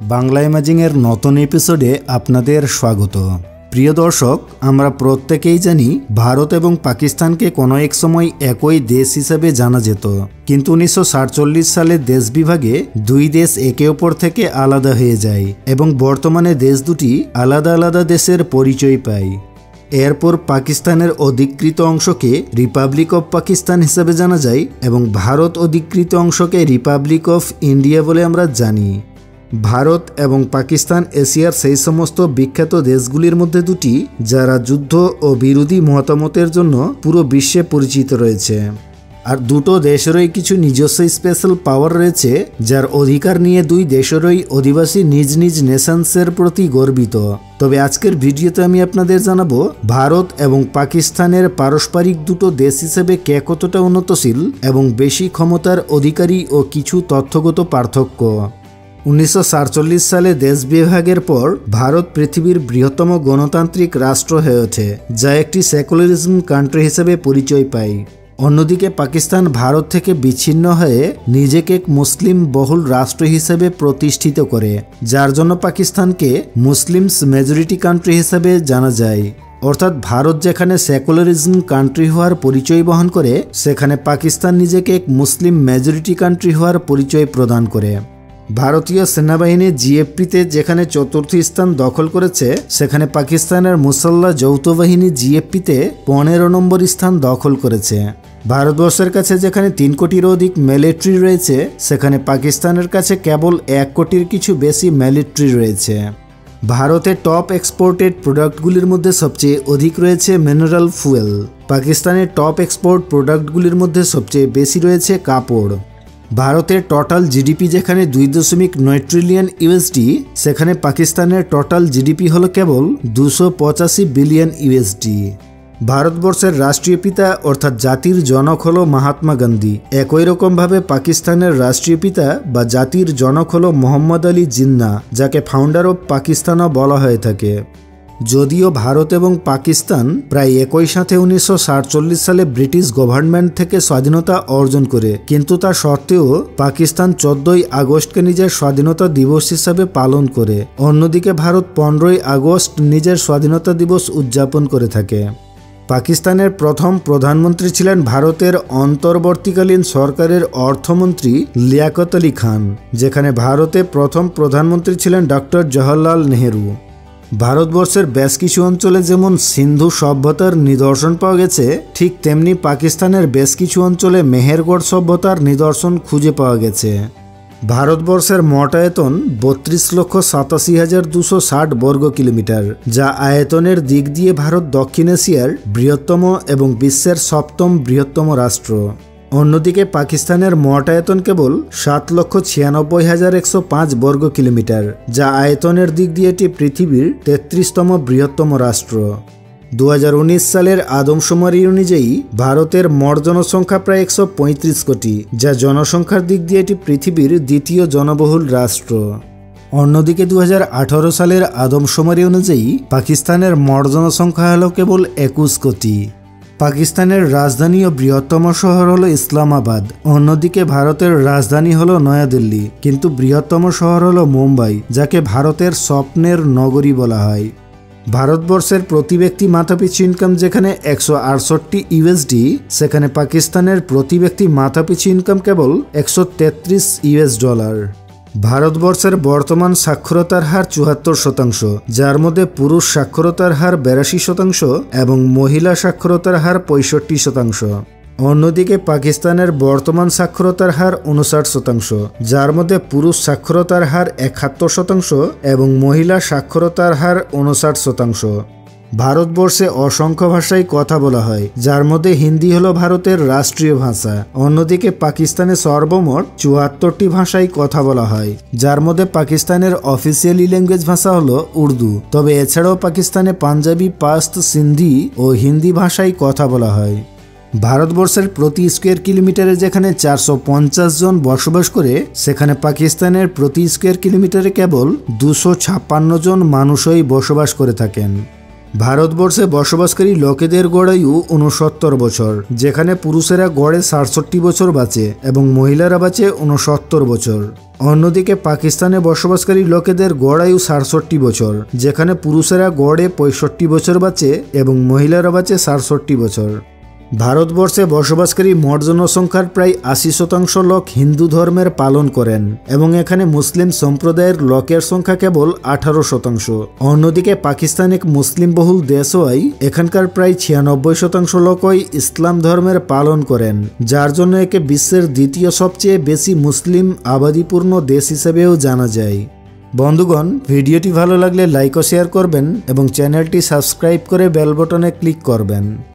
বাংলা ইমেজিংয়ের নতুন এপিসোডে আপনাদের স্বাগত। প্রিয় দর্শক, আমরা প্রত্যেকেই জানি ভারত এবং পাকিস্তানকে কোনো এক সময় একই দেশ হিসেবে জানা যেত, কিন্তু 1947 সালে দেশ বিভাগে দুই দেশ একে অপর থেকে আলাদা হয়ে যায় এবং বর্তমানে দেশ দুটি আলাদা আলাদা দেশের পরিচয় পায়। এরপর পাকিস্তানের অধিকৃত অংশকে রিপাবলিক অফ পাকিস্তান হিসেবে জানা যায় এবং ভারত অধিকৃত অংশকে রিপাবলিক অফ ইন্ডিয়া বলে আমরা জানি। ভারত এবং পাকিস্তান এশিয়ার সেই সমস্ত বিখ্যাত দেশগুলির মধ্যে দুটি যারা যুদ্ধ ও বিরোধী মতামতের জন্য পুরো বিশ্বে পরিচিত রয়েছে। আর দুটো দেশেরই কিছু নিজস্ব স্পেশাল পাওয়ার রয়েছে, যার অধিকার নিয়ে দুই দেশেরই অধিবাসী নিজ নিজ নেশনসের প্রতি গর্বিত। তবে আজকের ভিডিওতে আমি আপনাদের জানাবো ভারত এবং পাকিস্তানের পারস্পরিক দুটো দেশ হিসেবে কে কতটা উন্নতশীল এবং বেশি ক্ষমতার অধিকারী ও কিছু তথ্যগত পার্থক্য। 1947 সালে দেশ বিভাগের পর ভারত পৃথিবীর বৃহত্তম গণতান্ত্রিক রাষ্ট্র হয়ে ওঠে, যা একটি সেকুলারিজম কান্ট্রি হিসেবে পরিচয় পায়। অন্যদিকে পাকিস্তান ভারত থেকে বিচ্ছিন্ন হয়ে নিজেকে এক মুসলিম বহুল রাষ্ট্র হিসেবে প্রতিষ্ঠিত করে, যার জন্য পাকিস্তানকে মুসলিমস মেজরিটি কান্ট্রি হিসেবে জানা যায়। অর্থাৎ ভারত যেখানে সেকুলারিজম কান্ট্রি হওয়ার পরিচয় বহন করে, সেখানে পাকিস্তান নিজেকে এক মুসলিম মেজরিটি কান্ট্রি হওয়ার পরিচয় প্রদান করে। ভারতীয় সেনাবাহিনী জিএফপিতে যেখানে চতুর্থ স্থান দখল করেছে, সেখানে পাকিস্তানের মুসল্লাহ যৌথ বাহিনী জিএফপিতে 15 নম্বর স্থান দখল করেছে। ভারতবর্ষের কাছে যেখানে 3 কোটির অধিক মিলিটারি রয়েছে, সেখানে পাকিস্তানের কাছে কেবল 1 কোটির কিছু বেশি মিলিটারি রয়েছে। ভারতের টপ এক্সপোর্টেড প্রোডাক্টগুলির মধ্যে সবচেয়ে অধিক রয়েছে মিনারেল ফুয়েল। পাকিস্তানের টপ এক্সপোর্ট প্রোডাক্টগুলির মধ্যে সবচেয়ে বেশি রয়েছে কাপড়। ভারতের টোটাল জিডিপি যেখানে 2.9 ট্রিলিয়ন ইউএসডি, সেখানে পাকিস্তানের টোটাল জিডিপি হলো কেবল 285 বিলিয়ন ইউএসডি। ভারতবর্ষের রাষ্ট্রীয় পিতা অর্থাৎ জাতির জনক হলো মহাত্মা গান্ধী। একই রকমভাবে পাকিস্তানের রাষ্ট্রীয় পিতা বা জাতির জনক হলো মোহাম্মদ আলী জিন্নাহ, যাকে ফাউন্ডার অব পাকিস্তানও বলা হয়ে থাকে। যদিও ভারত এবং পাকিস্তান প্রায় একই সাথে 1947 সালে ব্রিটিশ গভর্নমেন্ট থেকে স্বাধীনতা অর্জন করে, কিন্তু তা সত্ত্বেও পাকিস্তান 14ই আগস্টকে নিজের স্বাধীনতা দিবস হিসাবে পালন করে। অন্যদিকে ভারত 15ই আগস্ট নিজের স্বাধীনতা দিবস উদযাপন করে থাকে। পাকিস্তানের প্রথম প্রধানমন্ত্রী ছিলেন ভারতের অন্তর্বর্তীকালীন সরকারের অর্থমন্ত্রী লিয়াকত আলী খান, যেখানে ভারতে প্রথম প্রধানমন্ত্রী ছিলেন ডক্টর জওহরলাল নেহেরু। ভারতবর্ষের বেশ কিছু অঞ্চলে যেমন সিন্ধু সভ্যতার নিদর্শন পাওয়া গেছে, ঠিক তেমনি পাকিস্তানের বেশ কিছু অঞ্চলে মেহেরগড় সভ্যতার নিদর্শন খুঁজে পাওয়া গেছে। ভারতবর্ষের মোট আয়তন 32,87,260 বর্গ কিলোমিটার, যা আয়তনের দিক দিয়ে ভারত দক্ষিণ এশিয়ার বৃহত্তম এবং বিশ্বের 7ম বৃহত্তম রাষ্ট্র। অন্যদিকে পাকিস্তানের মোট আয়তন কেবল 7,96,105 বর্গ কিলোমিটার, যা আয়তনের দিক দিয়ে এটি পৃথিবীর 33তম বৃহত্তম রাষ্ট্র। 2019 সালের আদমশুমারি অনুযায়ী ভারতের মোট জনসংখ্যা প্রায় 135 কোটি, যা জনসংখ্যার দিক দিয়ে এটি পৃথিবীর দ্বিতীয় জনবহুল রাষ্ট্র। অন্যদিকে 2018 সালের আদমশুমারি অনুযায়ী পাকিস্তানের মোট জনসংখ্যা হল কেবল 21 কোটি। পাকিস্তানের রাজধানী ও বৃহত্তম শহর হলো ইসলামাবাদ। অন্যদিকে ভারতের রাজধানী হলো নয়াদিল্লি, কিন্তু বৃহত্তম শহর হলো মুম্বাই, যাকে ভারতের স্বপ্নের নগরী বলা হয়। ভারতবর্ষের প্রতি ব্যক্তি মাথাপিছু ইনকাম যেখানে 168 ইউএসডি, সেখানে পাকিস্তানের প্রতি ব্যক্তি মাথাপিছু ইনকাম কেবল 133 ইউএস ডলার। ভারতবর্ষের বর্তমান সাক্ষরতার হার 74%, যার মধ্যে পুরুষ সাক্ষরতার হার 82% এবং মহিলা সাক্ষরতার হার 65%। অন্যদিকে পাকিস্তানের বর্তমান সাক্ষরতার হার 59%, যার মধ্যে পুরুষ সাক্ষরতার হার 71% এবং মহিলা সাক্ষরতার হার 59%। ভারতবর্ষে অসংখ্য ভাষায় কথা বলা হয়, যার মধ্যে হিন্দি হলো ভারতের রাষ্ট্রীয় ভাষা। অন্যদিকে পাকিস্তানে সর্বমোট 74টি ভাষায় কথা বলা হয়, যার মধ্যে পাকিস্তানের অফিসিয়ালি ল্যাঙ্গুয়েজ ভাষা হলো উর্দু। তবে এছাড়াও পাকিস্তানে পাঞ্জাবি, পাশত, সিন্ধি ও হিন্দি ভাষায় কথা বলা হয়। ভারতবর্ষের প্রতি স্কোয়ার কিলোমিটারে যেখানে 450 জন বসবাস করে, সেখানে পাকিস্তানের প্রতি স্কোয়ার কিলোমিটারে কেবল 256 জন মানুষই বসবাস করে থাকেন। ভারতবর্ষে বসবাসকারী লোকেদের গড়ায়ু 69 বছর, যেখানে পুরুষেরা গড়ে 67 বছর বাঁচে এবং মহিলারা বাঁচে 69 বছর। অন্যদিকে পাকিস্তানে বসবাসকারী লোকেদের গড়ায়ু 67 বছর, যেখানে পুরুষেরা গড়ে 65 বছর বাঁচে এবং মহিলারা বাঁচে 67 বছর। ভারতবর্ষে বসবাসকারী মোট জনসংখ্যার প্রায় 80% লোক হিন্দু ধর্মের পালন করেন এবং এখানে মুসলিম সম্প্রদায়ের লোকের সংখ্যা কেবল 18%। অন্যদিকে পাকিস্তান এক মুসলিম বহুল দেশ হওয়ায় এখানকার প্রায় 96% লোকই ইসলাম ধর্মের পালন করেন, যার জন্য একে বিশ্বের দ্বিতীয় সবচেয়ে বেশি মুসলিম আবাদিপূর্ণ দেশ হিসেবেও জানা যায়। বন্ধুগণ, ভিডিওটি ভালো লাগলে লাইক ও শেয়ার করবেন এবং চ্যানেলটি সাবস্ক্রাইব করে বেল বটনে ক্লিক করবেন।